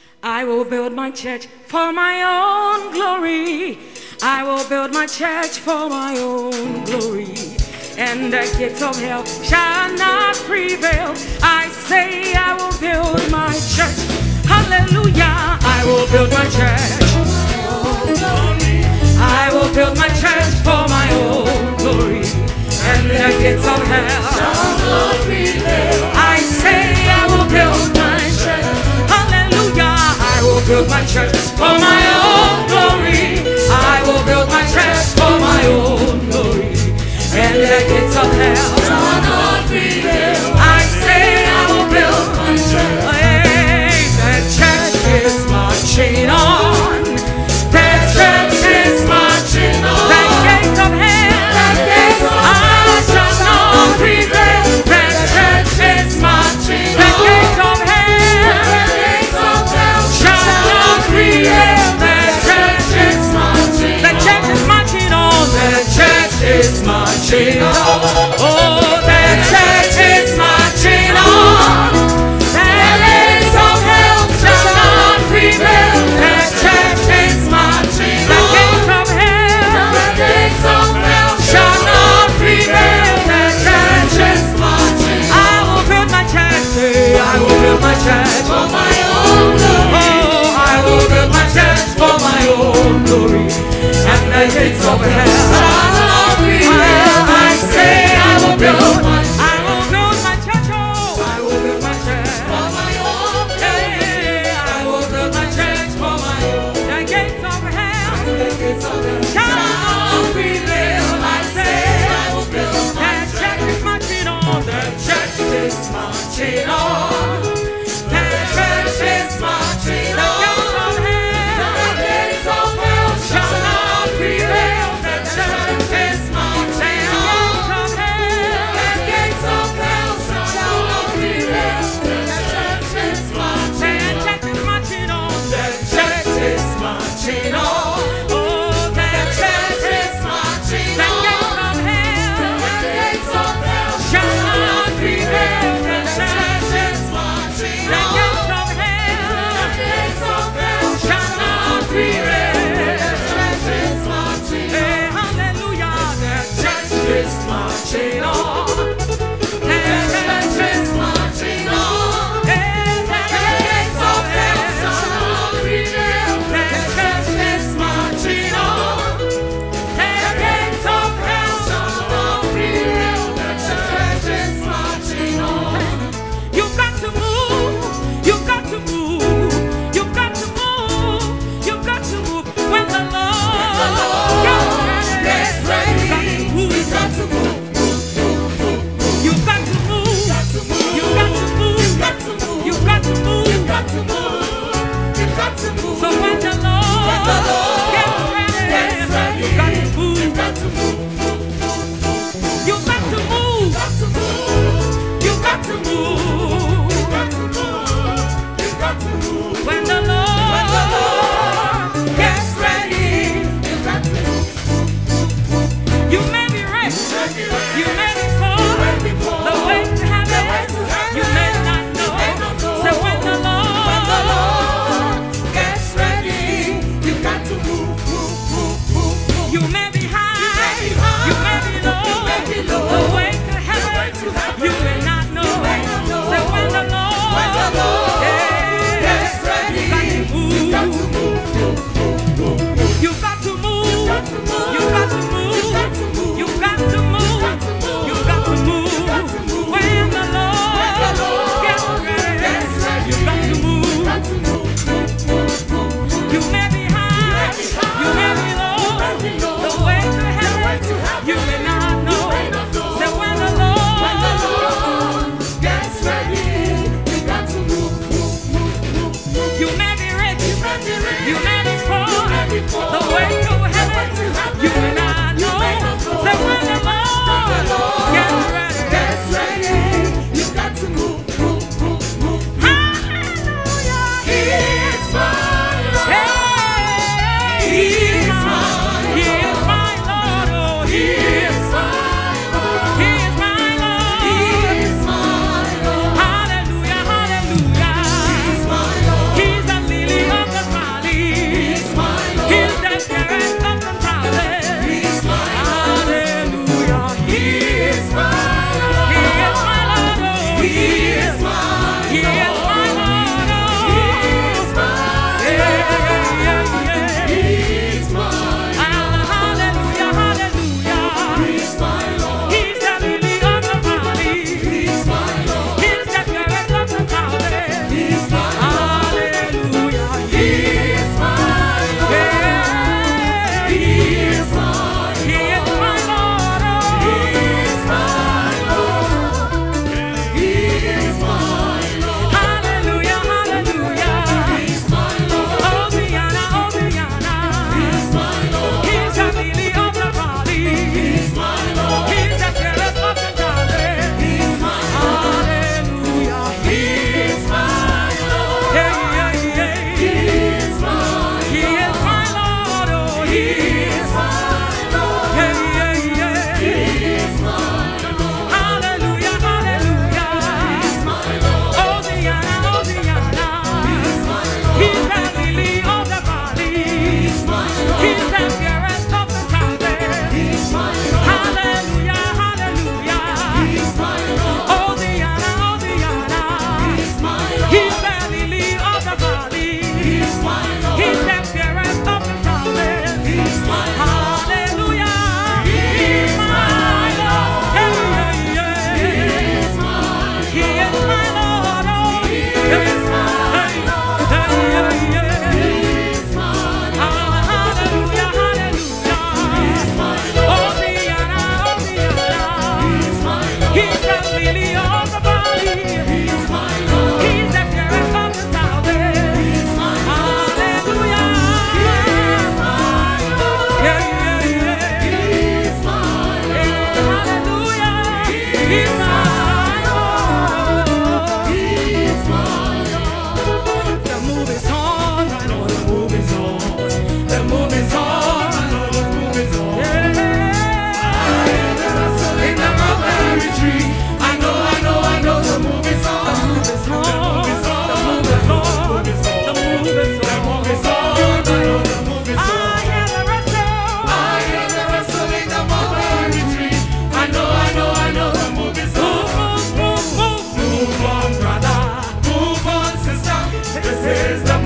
I will build my church for my own glory. I will build my church for my own glory. And the gates of hell shall not prevail. I say I will build my church. Hallelujah. I will build my church. I will build my church for my own glory. And the gates of hell shall not prevail. I say I will build my church. Hallelujah. I will build my church for my own glory. I will build my church for my own glory. And the gates of hell shall not prevail. I say I will build my church. Hey, the church is marching on. The church is marching on. The gates of hell, I shall not prevail. The church is marching on. The gates of hell shall not prevail. The church is marching on. The church is marching on. The church is marching on. Oh, the church is marching on. The gates of hell shall not prevail. The church is marching on. The gates of hell shall not prevail. The church is marching on. I will build my church. I will build my church for my own glory. Oh, I will build my church for my own glory. And the gates of hell shall not prevail. I say I will build my church. I will build my church. Oh, I will build my church for my own glory. I will build my church for my own. The gates of hell shall not prevail. I say I will build my church. The church is marching on. The church is marching on. The church is marching on. The gates of hell shall not prevail. The church is marching on. The gates of hell shall not prevail. The church is marching on. The church is marching on. The church is marching on. Oh, the church is marching on. The gates of hell shall not prevail. The church is marching on. The gates of hell shall not prevail. The church is marching on. Hey, hallelujah. The church is marching on. The church is marching on. Hey, the gates of hell shall not prevail. The church is marching on. The gates of hell shall not prevail. The church is marching on. You've got to move. You've got to move. You've got to move. You've got to move when the Lord gets ready. You've got to move. You've got to move. You've got to move. You've got to move. You've got to move. You've got to move. You've got to move. So when the Lord gets ready, you've got to move. You've got to move. You've got to move. You've got to move. You've got to move. You've got to move. When the Lord gets ready, you've got to move. You may be rich. You may be poor. The way to heaven, you may not know. So when the Lord gets ready, you've got to move. You may be high. You may be low. The way to heaven, you may not know. So when the Lord gets ready, you've got to move. You've got to move. You've got to move. You've got to move. You've got to move. When the Lord gets ready, you've got to move. You may be high. You may be low. The way to heaven, you may not know. So when the Lord gets ready, you've got to move. You may be rich. You may be poor. The way to heaven, you may not know. So when the Lord gets ready, you've got to move. Hallelujah. He is my Lord. He is my Lord. He is my Lord. Oh, He is my Lord. He is my Lord. He is my Lord. Hallelujah. Hallelujah. He is my Lord. He's the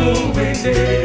moving day.